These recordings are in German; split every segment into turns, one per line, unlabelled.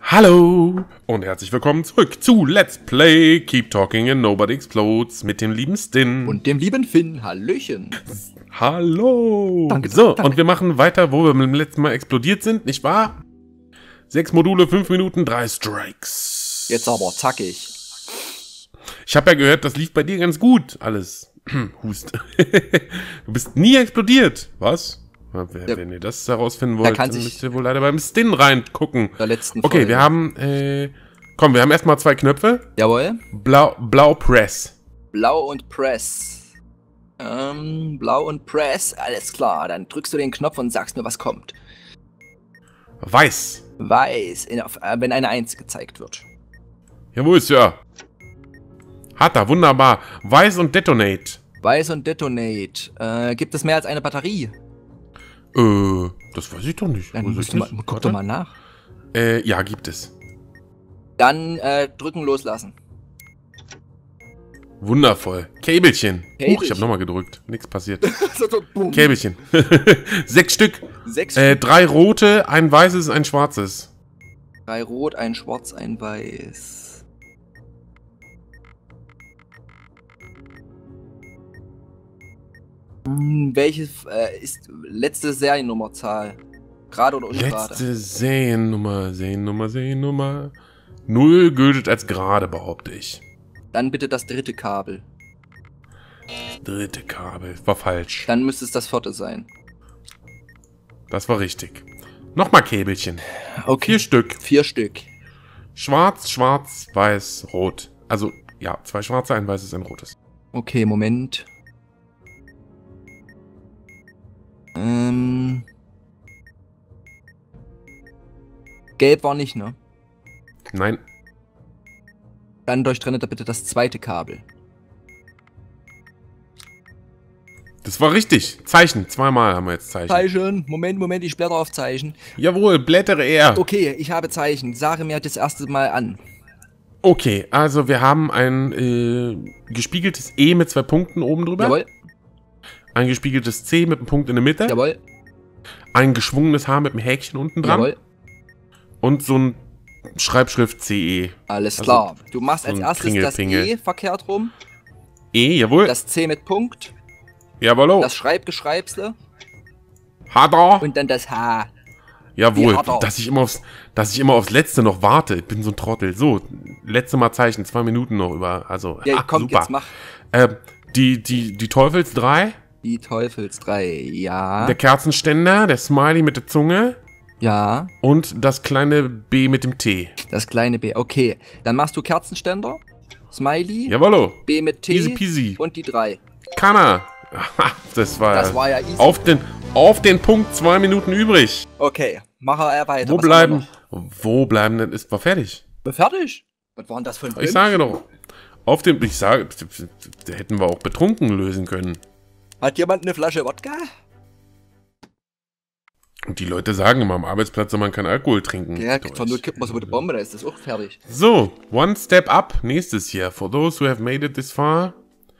Hallo und herzlich willkommen zurück zu Let's Play Keep Talking and Nobody Explodes mit dem lieben Stin.
Und dem lieben Finn. Hallöchen.
Hallo.
Danke,
so,
danke.
und wir machen weiter, wo wir beim letzten Mal explodiert sind, nicht wahr? 6 Module, 5 Minuten, 3 Strikes.
Jetzt aber zackig.
Ich habe ja gehört, das lief bei dir ganz gut, alles. Hust. Du bist nie explodiert. Was? Wenn ihr das herausfinden wollt, dann müsst ihr wohl leider beim Stin reingucken.
Der letzten
Okay,
Folge.
wir haben, komm, wir haben erstmal 2 Knöpfe.
Jawohl.
Blau Press.
Blau und Press. Blau und Press. Alles klar. Dann drückst du den Knopf und sagst mir, was kommt.
Weiß.
Weiß. Wenn eine 1 gezeigt wird.
Jawohl, Sir. Hat er, wunderbar. Weiß und Detonate.
Weiß und Detonate. Gibt es mehr als eine Batterie?
Das weiß ich doch nicht.
Dann guck doch mal nach.
Ja, gibt es.
Dann drücken, loslassen.
Wundervoll. Käbelchen.
Käbelchen.
Huch, ich habe nochmal gedrückt. Nichts passiert.
So, boom.
Käbelchen. 6 Stück.
6
3 rote, ein weißes, ein schwarzes.
3 rot, ein schwarz, ein weiß. Welches ist letzte Seriennummerzahl? Gerade oder ungerade?
Letzte Seriennummer. 0 gültet als gerade, behaupte ich.
Dann bitte das dritte Kabel.
Dritte Kabel. War falsch.
Dann müsste es das vierte sein.
Das war richtig. Nochmal Käbelchen.
Okay.
4 Stück.
4 Stück.
Schwarz, schwarz, weiß, rot. Also, ja, 2 schwarze, ein weißes, ein rotes.
Okay, Moment. Gelb war nicht, ne?
Nein.
Dann durchtrennt er bitte das zweite Kabel.
Das war richtig. Zeichen. 2-mal haben wir jetzt Zeichen.
Zeichen. Moment, ich blätter auf Zeichen.
Jawohl, blättere er.
Okay, ich habe Zeichen. Sage mir das erste Mal an.
Okay, also wir haben ein gespiegeltes E mit 2 Punkten oben drüber.
Jawohl,
Ein gespiegeltes C mit einem Punkt in der Mitte.
jawohl,
Ein geschwungenes H mit einem Häkchen unten dran.
jawohl.
Und so ein Schreibschrift CE.
Alles
Also,
klar. Du machst
so
als
ein
erstes das
Kringelpingel.
E verkehrt rum,
E, jawohl.
das C mit Punkt,
Jawollo.
das Schreibgeschreibsle
Hat er.
und dann das H.
Jawohl.
Wie hat er?
Dass ich immer aufs Letzte noch warte. Ich bin so ein Trottel. So, letzte Mal Zeichen. 2 Minuten noch über. Also,
Ja, komm,
super.
jetzt mach
Die Teufels 3.
die Teufels 3. Ja,
Der Kerzenständer. Der Smiley mit der Zunge.
ja,
Und das kleine B mit dem T.
das kleine B. Okay, dann machst du Kerzenständer, Smiley,
Jawollo.
B mit T
Easy peasy.
und die 3.
Kann er. Aha, das war
ja easy.
auf den Punkt 2 Minuten übrig.
Okay, mach er weiter.
Wo
Was haben wir
bleiben denn? War fertig.
noch? Fertig? Was war denn das für ein
Ich sage doch. Da hätten wir auch betrunken lösen können.
Hat jemand eine Flasche Wodka?
Und die Leute sagen immer, am Arbeitsplatz soll man keinen Alkohol trinken.
Ja, von nur kippt man so mit der Bombe, da ist das auch fertig.
So, one step up. Nächstes hier. For those who have made it this far.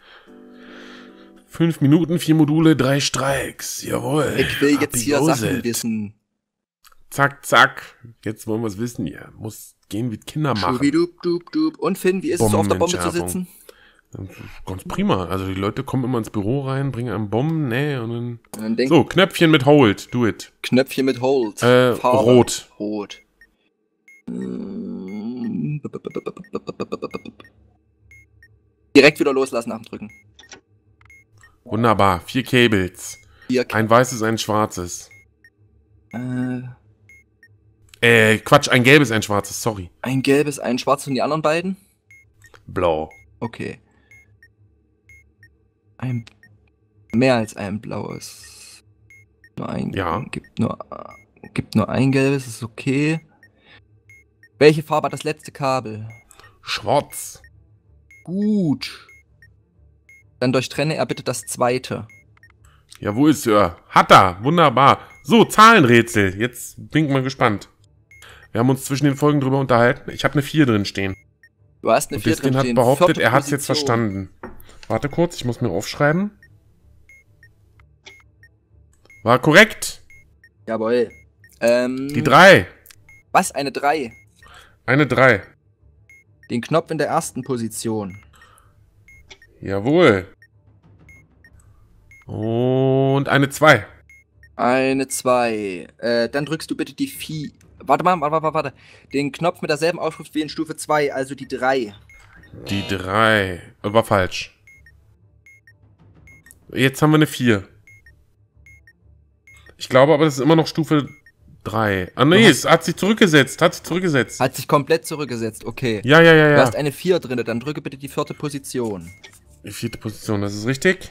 5 Minuten, 4 Module, 3 Streiks. Jawohl.
Ich will jetzt
Happy
hier
goes
Sachen
it.
wissen.
Zack, zack. Jetzt wollen wir es wissen hier. Muss gehen wie Kinder machen.
Schubidup. Und Finn, wie ist es so auf der Bombe zu
Bombenentschärfung.
sitzen?
Ganz prima. Also die Leute kommen immer ins Büro rein, bringen einem Bomben, ne, und dann...
Und dann denk,
So, Knöpfchen mit Hold. Do it.
Knöpfchen mit Hold.
Rot.
Rot. Direkt wieder loslassen nach dem Drücken.
Wunderbar. 4 Cables.
Hier,
Ein weißes, ein schwarzes.
ein
Quatsch, ein gelbes, ein schwarzes, sorry.
gelbes, ein schwarzes und die anderen beiden?
Blau.
Okay. Mehr als ein blaues. Nur ein.
Ja.
Gibt nur ein gelbes, ist okay. Welche Farbe hat das letzte Kabel?
Schwarz.
Gut. Dann durchtrenne er bitte das zweite.
Jawohl, Sir. Hat er. Wunderbar. So, Zahlenrätsel. Jetzt bin ich mal gespannt. Wir haben uns zwischen den Folgen drüber unterhalten. Ich habe eine 4 drin stehen.
Du hast eine
Und
4
Destin
drin
hat
stehen.
behauptet,
Vierte
er hat es jetzt
Position.
verstanden. Warte kurz, ich muss mir aufschreiben. War korrekt.
Jawohl.
Die 3.
Was? Eine 3?
Eine 3.
Den Knopf in der ersten Position.
Jawohl. Und eine 2.
Eine 2. Dann drückst du bitte die 4. Warte. Den Knopf mit derselben Aufschrift wie in Stufe 2, also die 3.
Die 3. War falsch. Jetzt haben wir eine 4. Ich glaube aber, das ist immer noch Stufe 3. Ah nee, es hat sich zurückgesetzt. Hat sich
komplett zurückgesetzt, okay.
Ja.
Du hast eine 4 drin, dann drücke bitte die 4. Position.
Die 4. Position, das ist richtig.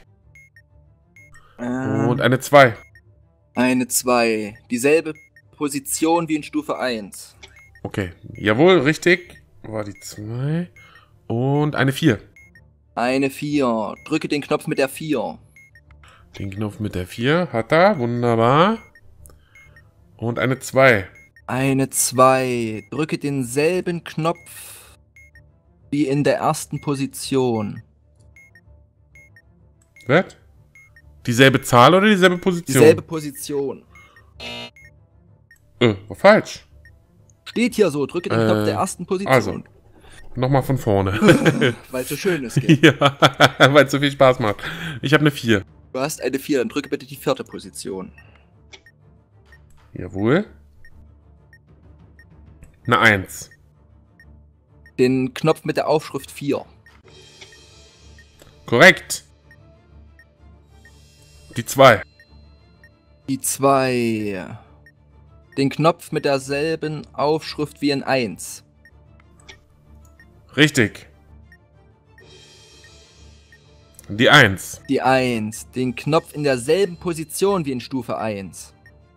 Und eine 2.
Eine 2. Dieselbe Position wie in Stufe 1.
Okay, jawohl, richtig. War die 2. Und eine 4.
Eine 4. Drücke den Knopf mit der 4.
Den Knopf mit der 4 hat er, wunderbar. Und eine 2.
Eine 2. Drücke denselben Knopf wie in der ersten Position.
Was? Dieselbe Zahl oder dieselbe Position?
Dieselbe Position.
War falsch.
Steht hier so, drücke den Knopf der ersten Position.
Also, nochmal von vorne.
Weil es so schön ist, gell?
Ja, weil es so viel Spaß macht. Ich habe eine 4.
Du hast eine 4, dann drücke bitte die 4. Position.
Jawohl. Eine 1.
Den Knopf mit der Aufschrift 4.
Korrekt. Die 2.
Die 2. Den Knopf mit derselben Aufschrift wie in 1.
Richtig. Die 1.
Die 1. Den Knopf in derselben Position wie in Stufe 1.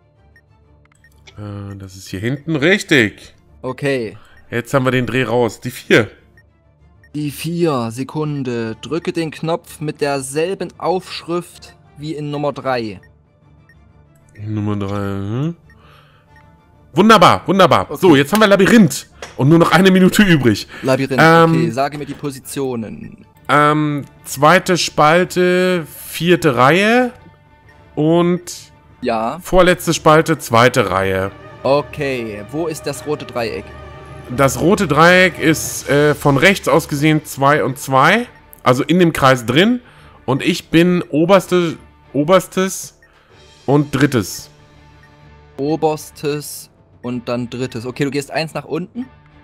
Das ist hier hinten. Richtig.
Okay.
Jetzt haben wir den Dreh raus. Die 4.
Die 4. Sekunde. Drücke den Knopf mit derselben Aufschrift wie in Nummer 3.
Nummer 3. Wunderbar.
Okay.
So, jetzt haben wir Labyrinth. Und nur noch eine Minute übrig.
Labyrinth, okay. Sage mir die Positionen.
Zweite Spalte, 4. Reihe. Und
ja.
Vorletzte Spalte, 2. Reihe.
Okay, wo ist das rote Dreieck?
Das rote Dreieck ist von rechts aus gesehen 2 und 2. Also in dem Kreis drin. Und ich bin oberstes und drittes.
Oberstes und dann drittes. Okay, du gehst 1 nach unten.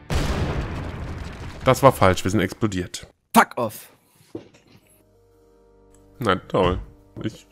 Das war falsch, wir sind explodiert.
Fuck off.
Nein, toll. Ich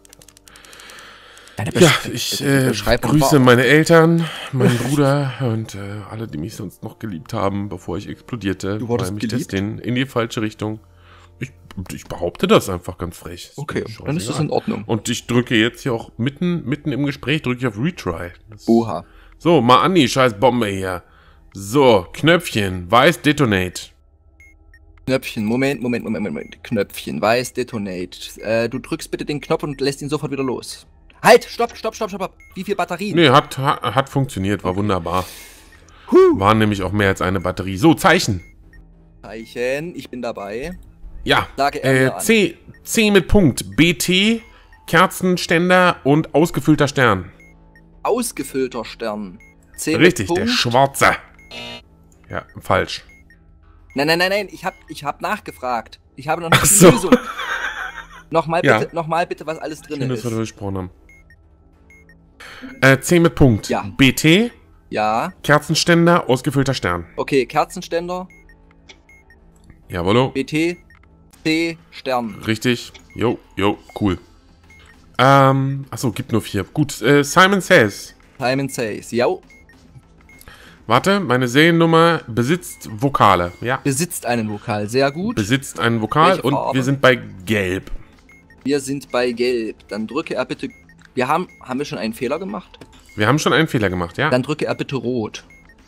Schreib
grüße meine Eltern, meinen Bruder und alle, die mich sonst noch geliebt haben, bevor ich explodierte.
Du wurdest
mich
geliebt?
In die falsche Richtung. Ich behaupte das einfach ganz frech.
Okay, dann ist das in Ordnung.
Und ich drücke jetzt hier auch mitten im Gespräch, drücke ich auf Retry.
Oha.
So, mal an die scheiß Bombe hier. So, Knöpfchen, weiß Detonate.
Knöpfchen, Moment. Knöpfchen, weiß Detonate. Du drückst bitte den Knopf und lässt ihn sofort wieder los. Halt, stopp. Wie viel Batterien?
Nee, hat funktioniert, war wunderbar. Waren nämlich auch mehr als eine Batterie. So, Zeichen.
Zeichen, ich bin dabei.
Ja,
Sage er
C mit Punkt. BT, Kerzenständer und ausgefüllter Stern.
Ausgefüllter Stern. C
Richtig,
mit
der
Punkt.
schwarze. Ja, falsch.
Nein, ich hab nachgefragt. Ich habe noch nicht
Ach so.
die Lösung. Nochmal
Ja.
bitte, was alles drin
Schön,
ist.
dass wir durchgesprochen haben. C mit Punkt.
Ja.
BT,
Ja,
Kerzenständer, ausgefüllter Stern.
okay, Kerzenständer,
Jawollo.
BT, C, Stern.
Richtig. Jo, cool. Achso, gibt nur 4. Gut, Simon Says.
Simon Says, ja.
Warte, meine Seriennummer besitzt Vokale. Ja.
Besitzt einen Vokal, sehr gut.
Besitzt einen Vokal
Welche
und
Farbe?
wir sind bei Gelb.
Wir sind bei Gelb. Dann drücke er bitte... Haben wir schon einen Fehler gemacht?
Wir haben schon einen Fehler gemacht, ja.
Dann drücke er bitte Rot.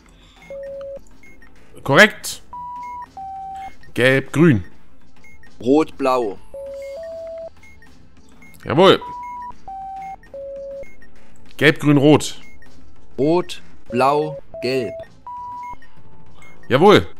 Korrekt. Gelb, Grün.
Rot, Blau.
Jawohl. Gelb, Grün, Rot.
Rot, Blau, Gelb.
Jawohl.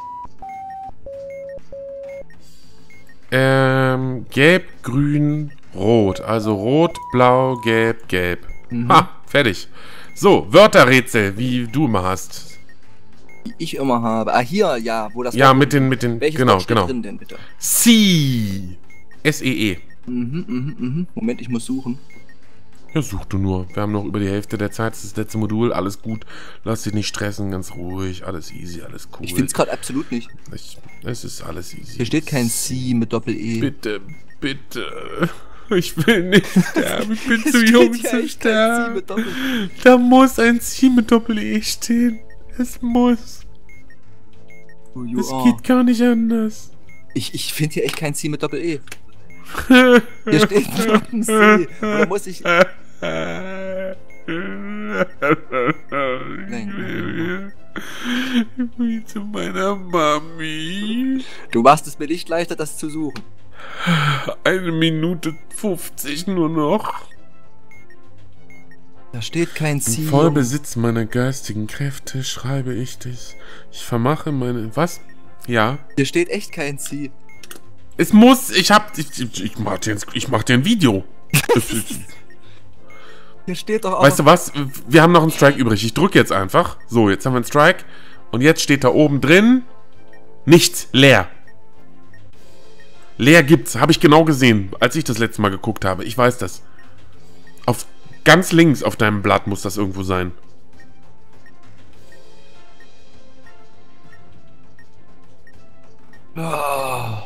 Gelb, Grün, Rot. Also Rot, Blau, Gelb, Gelb.
Mhm.
Ha, fertig. So, Wörterrätsel, wie du immer hast.
ich immer habe. Ah, hier, ja, wo das...
Ja, mit den,
welches
genau,
Wort steht
genau.
drin denn, bitte?
See. S-E-E.
Moment, ich muss suchen.
Ja, such du nur. Wir haben noch über die Hälfte der Zeit. Das ist das letzte Modul. Alles gut. Lass dich nicht stressen. Ganz ruhig. Alles easy. Alles cool.
Ich find's gerade absolut nicht.
Es ist alles easy.
Hier steht kein C mit Doppel-E.
Bitte, bitte. Ich will nicht sterben. Ich bin zu jung zu sterben. Da muss ein C mit Doppel-E stehen. Es muss. Es geht gar nicht anders.
Ich finde hier echt kein C mit Doppel-E. Hier steht nur ein C. Oder muss ich... Nein.
Ich will zu meiner Mami.
Du machst es mir nicht leichter, das zu suchen.
1 Minute 50 nur noch.
Da steht kein C.
Im Vollbesitz meiner geistigen Kräfte schreibe ich dich. Ich vermache meine... Was? Ja.
Hier steht echt kein C.
Es muss... Ich mach dir ein Video.
Hier steht doch auch...
Weißt du was? Wir haben noch einen Strike übrig. Ich drücke jetzt einfach. So, jetzt haben wir einen Strike. Und jetzt steht da oben drin... Nichts. Leer. Leer gibt's. Habe ich genau gesehen, als ich das letzte Mal geguckt habe. Ich weiß das. Auf ganz links auf deinem Blatt muss das irgendwo sein.
Oh.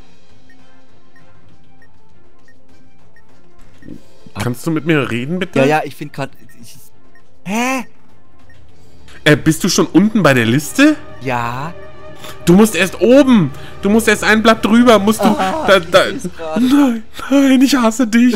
Kannst du mit mir reden, bitte?
Ja, ich finde gerade... Hä?
Bist du schon unten bei der Liste?
Ja.
Du musst erst oben. Du musst erst ein Blatt drüber. Musst du... Nein, ich hasse dich.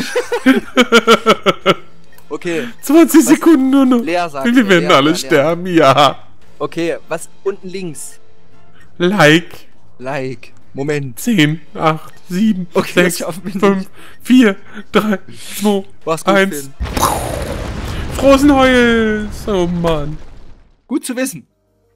Okay.
20 Sekunden nur noch.
Leer sagt
wir werden alle sterben, ja.
Okay, was unten links?
Like.
Moment.
10, 8, 7,
okay,
6, 5, 4, 3, 2, 1. Frohes Neues! Oh Mann.
Gut zu wissen.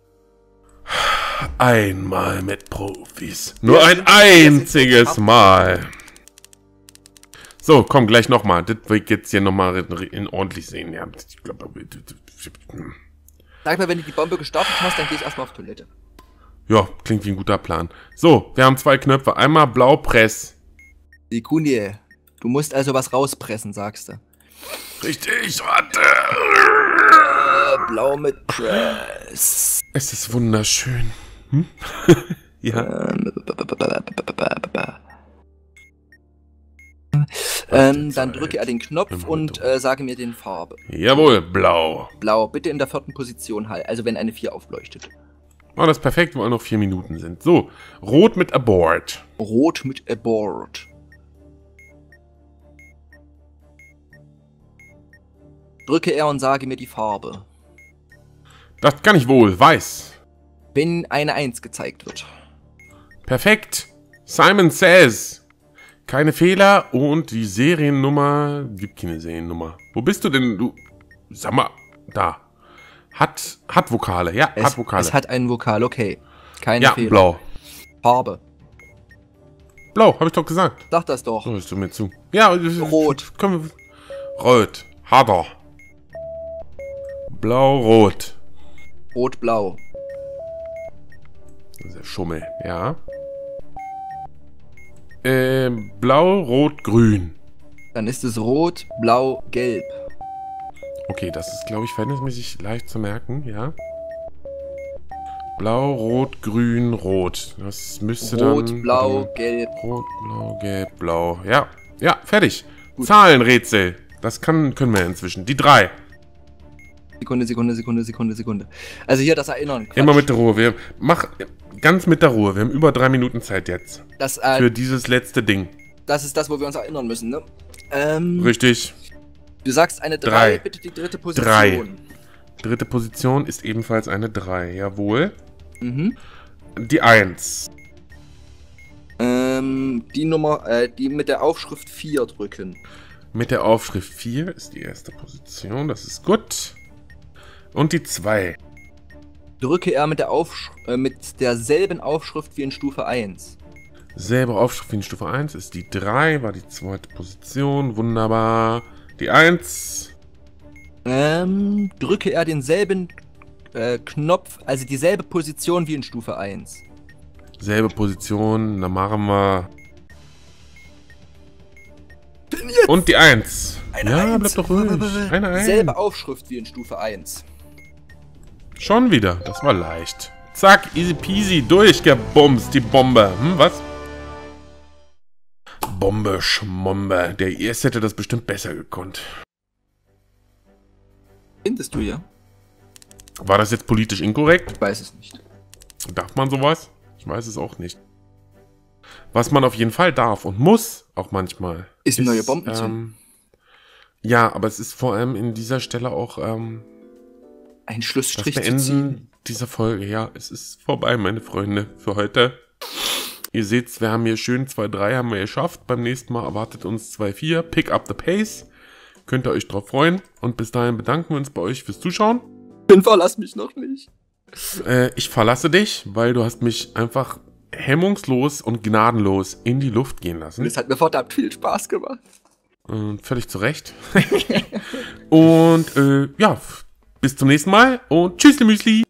Einmal mit Profis. Nur ein einziges Mal. So, komm, gleich nochmal. Das will ich jetzt hier nochmal in ordentlich sehen. Ja, ich glaube...
Sag mal, wenn du die Bombe gestartet hast, dann gehe ich erstmal auf Toilette.
Ja, klingt wie ein guter Plan. So, wir haben 2 Knöpfe. Einmal blau Press.
Sekunde. Du musst also was rauspressen, sagst du.
Richtig, warte.
Blau mit Press.
Es ist wunderschön. Hm? Ja.
Dann drücke er den Knopf und sage mir den Farbe.
Jawohl, blau.
Blau, bitte in der 4. Position halt, also wenn eine 4 aufleuchtet.
Oh, das ist perfekt, weil noch 4 Minuten sind. So, rot mit Abort.
Rot mit Abort. Drücke R und sage mir die Farbe.
Das kann ich wohl, weiß.
Wenn eine 1 gezeigt wird.
Perfekt. Simon Says. Keine Fehler und die Seriennummer... Gibt keine Seriennummer. Wo bist du denn, du... Sag mal, da. Hat Vokale, ja, hat Vokale.
Es hat einen Vokal, okay. Keine Fehler.
Ja, blau.
Farbe.
Blau, habe ich doch gesagt.
Sag das doch.
So, hörst du mir zu. Ja,
rot.
Rot. Harder. Blau, rot.
Rot, blau.
Das ist der Schummel, ja. Blau, rot, grün.
Dann ist es rot, blau, gelb.
Okay, das ist, glaube ich, verhältnismäßig leicht zu merken, ja. Blau, rot, grün, rot. Das müsste
rot,
dann...
blau, gelb.
Rot, blau, gelb, blau. Ja, ja, fertig. Gut. Zahlenrätsel. Das können wir inzwischen. Die 3.
Sekunde. Also hier das Erinnern.
Quatsch. Immer mit der Ruhe. Ganz mit der Ruhe. Wir haben über 3 Minuten Zeit jetzt. Für dieses letzte Ding.
Das ist das, wo wir uns erinnern müssen, ne?
Richtig.
Du sagst eine 3, bitte die 3. Position.
3. 3. Position ist ebenfalls eine 3, jawohl.
Mhm.
Die 1.
Die Nummer, die mit der Aufschrift 4 drücken.
Mit der Aufschrift 4 ist die 1. Position, das ist gut. Und die 2.
Drücke R mit derselben Aufschrift wie in Stufe 1.
Selbe Aufschrift wie in Stufe 1 ist die 3, war die 2. Position, wunderbar. Die 1.
Drücke R denselben Knopf, also dieselbe Position wie in Stufe 1.
Selbe Position, dann machen wir... Und die 1. Ja, bleib doch ruhig. Eine 1.
Selbe Aufschrift wie in Stufe 1.
Schon wieder, das war leicht. Zack, easy peasy, durchgebumst, die Bombe. Was? Bombe, Schmombe. Der erste hätte das bestimmt besser gekonnt.
Findest du ja?
War das jetzt politisch inkorrekt?
Ich weiß es nicht.
Darf man sowas? Ich weiß es auch nicht. Was man auf jeden Fall darf und muss, auch manchmal,
ist neue Bomben zünden.
Ja, aber es ist vor allem in dieser Stelle auch
ein Schlussstrich
das Beenden dieser Folge. Ja, es ist vorbei, meine Freunde, für heute. Ihr seht's, wir haben hier schön 2-3 haben wir geschafft. Beim nächsten Mal erwartet uns 2-4. Pick up the pace. Könnt ihr euch drauf freuen. Und bis dahin bedanken wir uns bei euch fürs Zuschauen.
Verlass mich noch nicht.
Ich verlasse dich, weil du hast mich einfach hemmungslos und gnadenlos in die Luft gehen lassen.
Das hat mir verdammt viel Spaß gemacht.
Völlig zu Recht. Und ja, bis zum nächsten Mal und tschüss, Müsli.